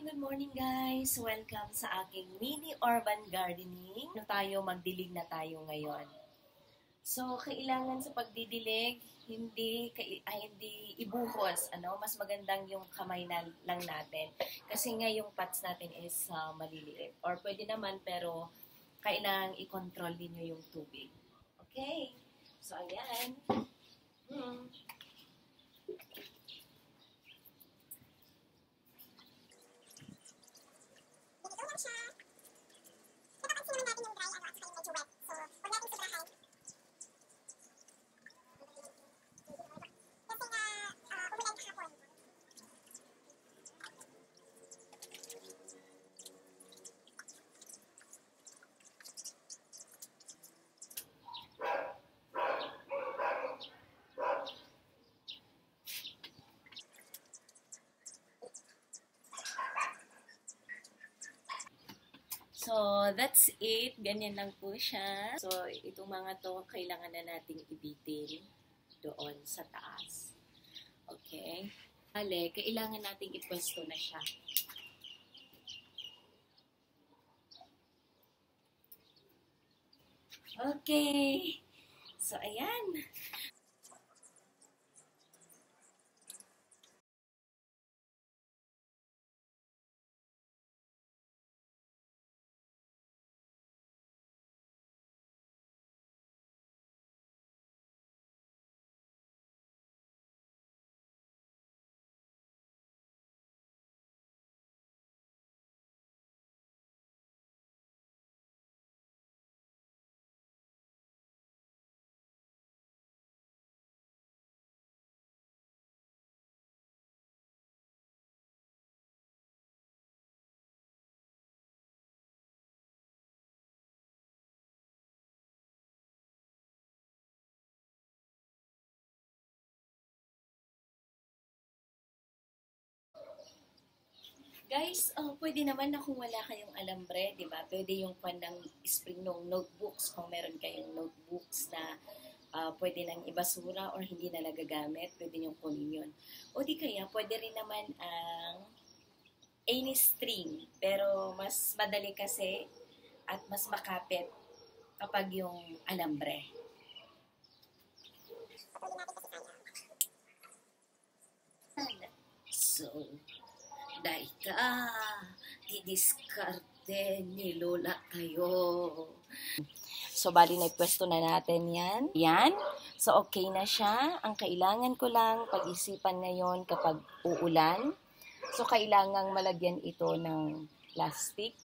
good morning guys! Welcome sa aking mini urban gardening. Magdilig na tayo ngayon. So, kailangan sa pagdidilig, hindi ibuhos. Mas magandang yung kamay na lang natin. Kasi nga yung pots natin is maliliit. Or pwede naman pero kailangan i-control niyo yung tubig. Okay? So, ayan. So, that's it. Ganyan lang po siya. So, itong mga to, kailangan na nating ibitin doon sa taas. Okay? Kailangan nating ipwesto na siya. Okay. So, ayan. Guys, pwede naman na kung wala kayong alambre, di ba? Pwede yung pandang spring ng notebooks, kung meron kayong notebooks na pwede nang ibasura or hindi na nagagamit, pwede nyo kunin yun. O di kaya, pwede rin naman ang any string, pero mas madali kasi at mas makapit kapag yung alambre. So, dahil ka, didiskarte ni Lola kayo. So, bali na pwesto na natin yan. Yan. So, okay na siya. Ang kailangan ko lang pag-isipan ngayon kapag uulan. So, kailangang malagyan ito ng plastic.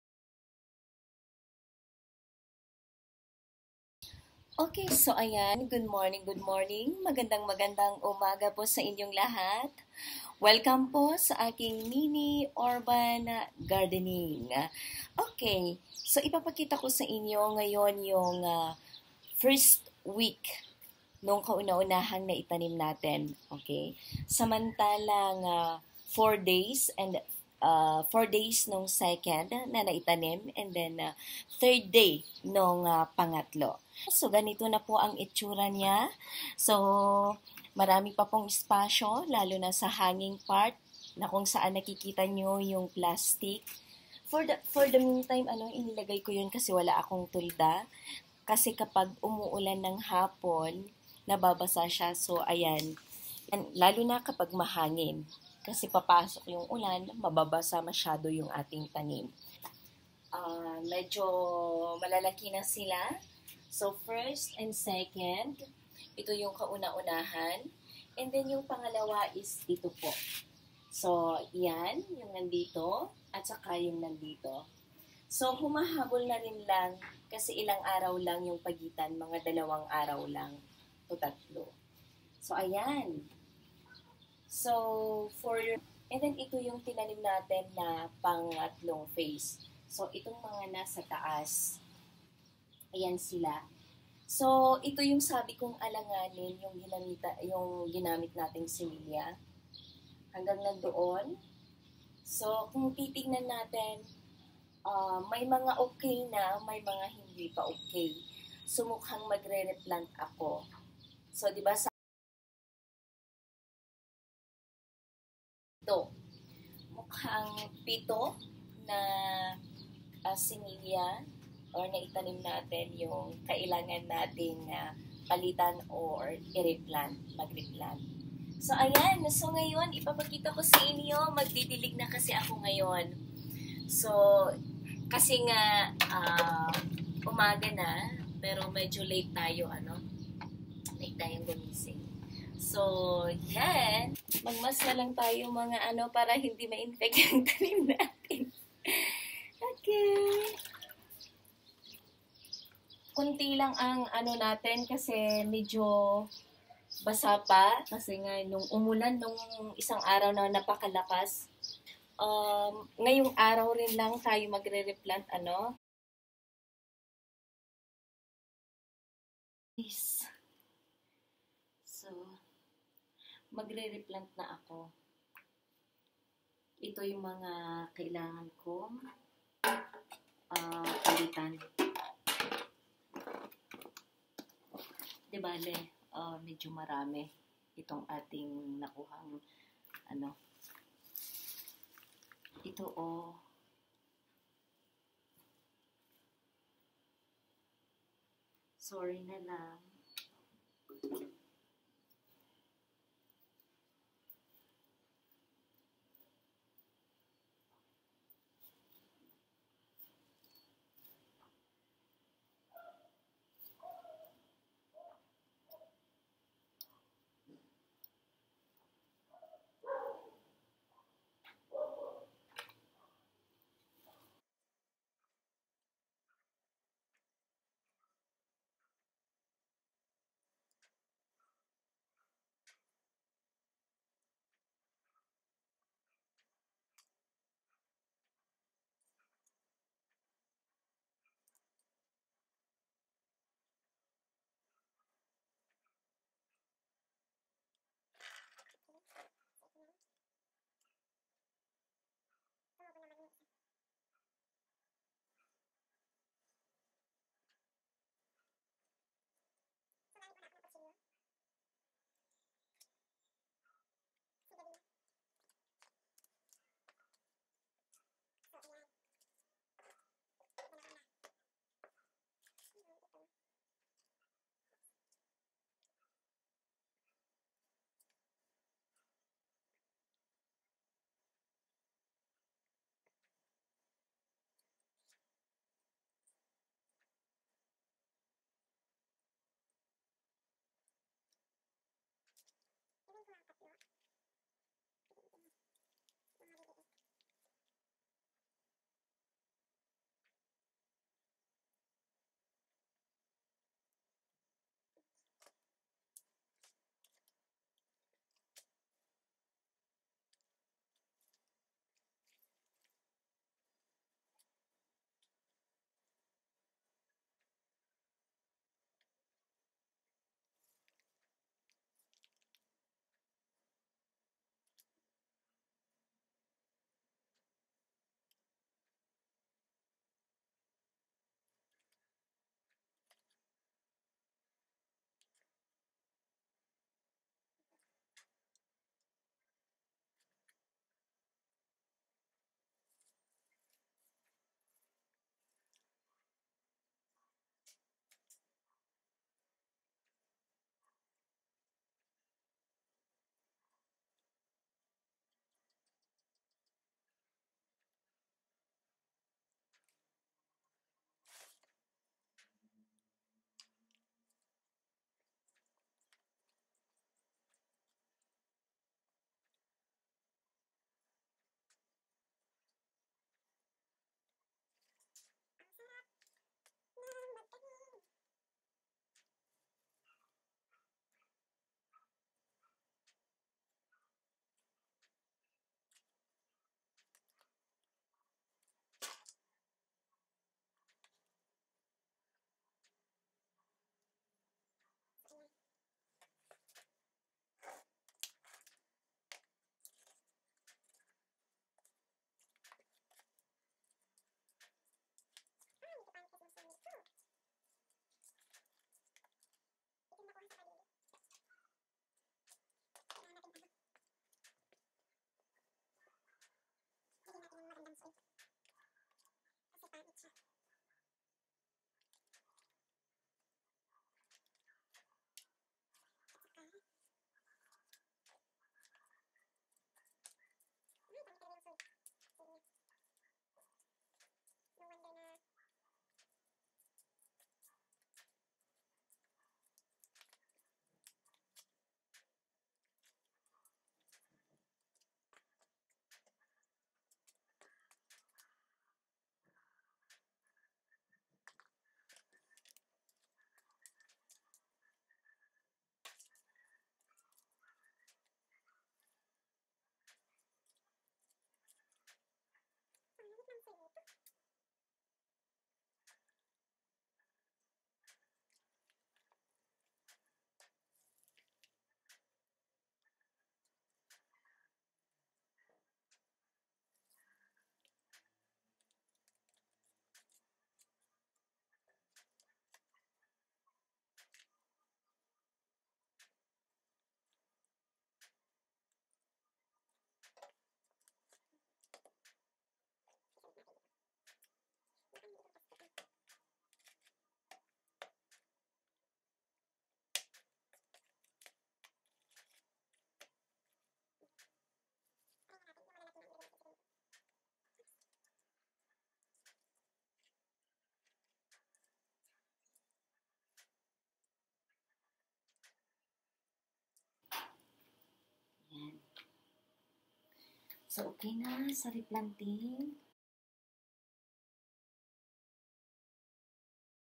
Okay, so ayan. Good morning, good morning. Magandang umaga po sa inyong lahat. Welcome po sa aking mini urban gardening. Okay, so ipapakita ko sa inyo ngayon yung first week nung kauna-unahang na itanim natin. Okay, samantalang 4 days and 4 days nung second na naitanim and then 3rd day nung pangatlo. So, ganito na po ang itsura niya. So, marami pa pong espasyo, lalo na sa hanging part, na kung saan nakikita nyo yung plastic. For the meantime, inilagay ko yun kasi wala akong tulda. Kasi kapag umuulan ng hapon, nababasa siya. So, ayan. Lalo na kapag mahangin. Kasi papasok yung ulan, mababasa masyado yung ating tanim. Medyo malalaki na sila. So, first and second, ito yung kauna-unahan. And then, yung pangalawa is dito po. So, yan, yung nandito, at saka yung nandito. So, humahabol na rin lang, kasi ilang araw lang yung pagitan, mga 2 araw lang, o 3. So, ayan. So, and then ito yung tinanim natin na pangatlong phase. So, itong mga nasa taas, ayan sila. So, ito yung sabi kong alanganin, yung ginamit nating similya. Hanggang nandoon. So, kung titignan natin, may mga okay na, may mga hindi pa okay. So, mukhang magre-replant ako. So, di ba ito, ang pito na sinilya or na itanim natin yung kailangan nating palitan or i-replant, mag-replant. So, ayan. So, ngayon, ipapakita ko sa inyo. Magdidilig na kasi ako ngayon. So, kasi nga, umaga na, pero medyo late tayo, late tayong gumising. So, yan. Magmas na lang tayo mga para hindi ma-infect yung tanim natin. Okay. Kunti lang ang natin kasi medyo basa pa. Kasi nga nung umulan nung isang araw na napakalakas. Ngayong araw rin lang tayo magre-replant So, magre-replant na ako. Ito yung mga kailangan kong palitan. Di bale, medyo marami itong ating nakuhang ito sorry na lang. So, okay na sa replanting.